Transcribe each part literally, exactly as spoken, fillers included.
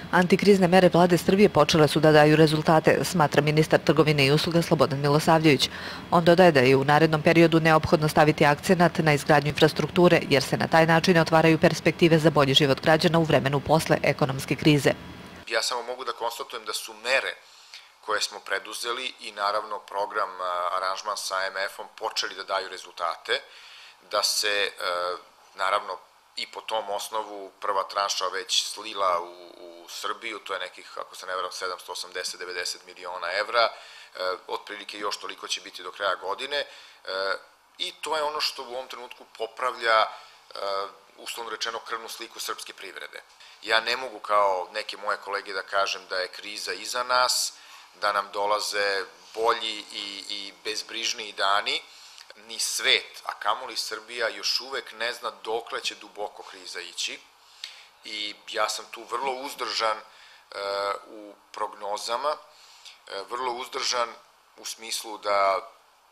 Antikrizne mere vlade Srbije počele su da daju rezultate, smatra ministar trgovine i usluga Slobodan Milosavljević. On dodaje da je u narednom periodu neophodno staviti akcenat na izgradnju infrastrukture, jer se na taj način otvaraju perspektive za bolji život građana u vremenu posle ekonomske krize. Ja samo mogu da konstatujem da su mere koje smo preduzeli i naravno program aranžman sa A M F-om počeli da daju rezultate, da se naravno i po tom osnovu prva tranša već slila u, u Srbiju, to je nekih, ako se ne varam, sedamsto osamdeset do devedeset miliona evra, e, otprilike još toliko će biti do kraja godine e, i to je ono što u ovom trenutku popravlja, e, uslovno rečeno, krvnu sliku srpske privrede. Ja ne mogu kao neke moje kolege da kažem da je kriza iza nas, da nam dolaze bolji i, i bezbrižniji dani, ni svet, a kamoli Srbija, još uvek ne zna dokle će duboko kriza ići i ja sam tu vrlo uzdržan e, u prognozama, e, vrlo uzdržan u smislu da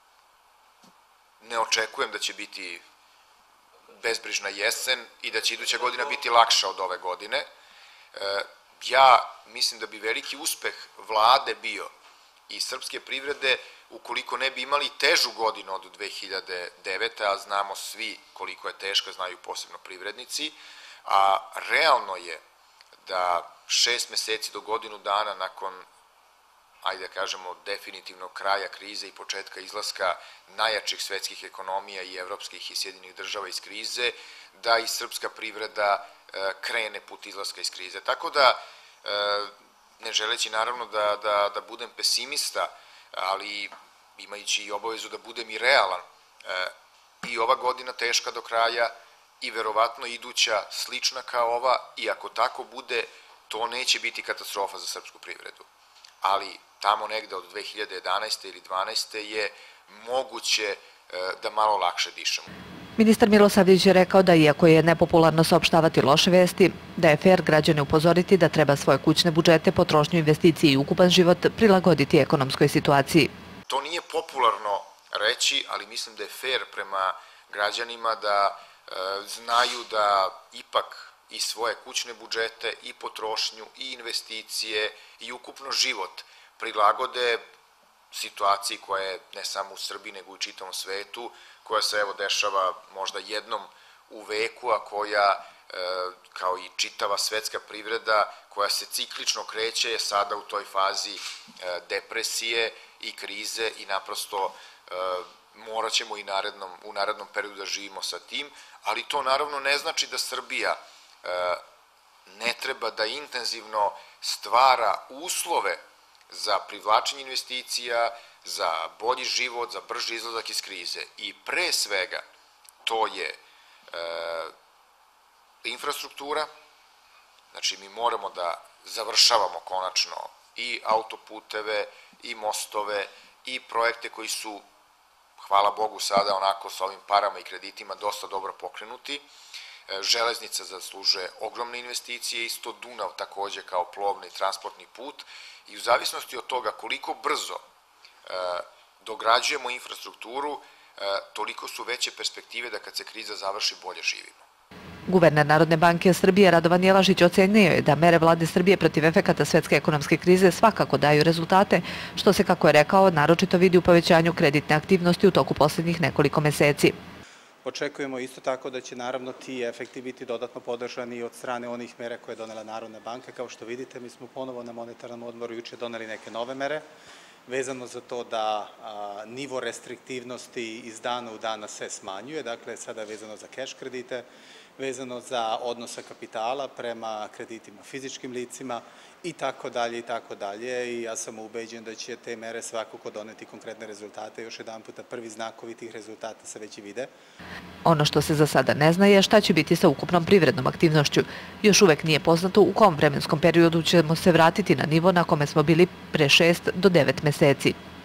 ne očekujem da će biti bezbrižna jesen i da će iduća godina biti lakša od ove godine. E, ja mislim da bi veliki uspeh vlade bio i srpske privrede ukoliko ne bi imali težu godinu od dve hiljade devete. a znamo svi koliko je teška, znaju posebno privrednici, a realno je da šest meseci do godinu dana nakon, ajde da kažemo, definitivnog kraja krize i početka izlaska najjačih svetskih ekonomija i evropskih i Sjedinjenih država iz krize, da i srpska privreda krene put izlaska iz krize. Tako da, ne želeći naravno da, da, da budem pesimista, ali imajući i obavezu da budem i realan, e, i ova godina teška do kraja i verovatno iduća slična kao ova, i ako tako bude, to neće biti katastrofa za srpsku privredu. Ali tamo negde od dve hiljade jedanaeste ili dvanaeste je moguće e, da malo lakše dišemo. Ministar Milosavljević je rekao da iako je nepopularno saopštavati loše vesti, da je fer građane upozoriti da treba svoje kućne budžete, potrošnju, investicije i ukupan život prilagoditi ekonomskoj situaciji. To nije popularno reći, ali mislim da je fer prema građanima da e, znaju da ipak i svoje kućne budžete, i potrošnju, i investicije, i ukupno život prilagode situaciji koja je ne samo u Srbiji, nego i u čitavom svetu, koja se evo dešava možda jednom u veku, a koja, kao i čitava svetska privreda, koja se ciklično kreće, je sada u toj fazi depresije i krize i naprosto morat ćemo i narednom, u narednom periodu da živimo sa tim, ali to naravno ne znači da Srbija ne treba da intenzivno stvara uslove za privlačenje investicija, za bolji život, za brži izlazak iz krize. I pre svega to je e, infrastruktura, znači mi moramo da završavamo konačno i autoputeve, i mostove, i projekte koji su, hvala Bogu, sada onako sa ovim parama i kreditima dosta dobro pokrenuti. Železnica zaslužuje ogromne investicije, isto Dunav takođe kao plovni transportni put, i u zavisnosti od toga koliko brzo e, dograđujemo infrastrukturu, e, toliko su veće perspektive da kad se kriza završi bolje živimo. Guverner Narodne banke Srbije Radovan Jelašić ocenio je da mere vlade Srbije protiv efekata svetske ekonomske krize svakako daju rezultate, što se, kako je rekao, naročito vidi u povećanju kreditne aktivnosti u toku poslednjih nekoliko meseci. Očekujemo isto tako da će naravno ti efekti biti dodatno podržani od strane onih mera koje je donela Narodna banka. Kao što vidite, mi smo ponovo na monetarnom odboru juče doneli neke nove mere, vezano za to da a, nivo restriktivnosti iz dana u dana se smanjuje, dakle sada je vezano za keš kredite, vezano za odnosa kapitala prema kreditima fizičkim licima i tako dalje i tako dalje, i ja sam ubeđen da će te mere svakako doneti konkretne rezultate. Još jedan puta, prvi znakovi tih rezultata se već i vide. Ono što se za sada ne zna je šta će biti sa ukupnom privrednom aktivnošću. Još uvek nije poznato u kom vremenskom periodu ćemo se vratiti na nivo na kome smo bili pre šest do devet meseci.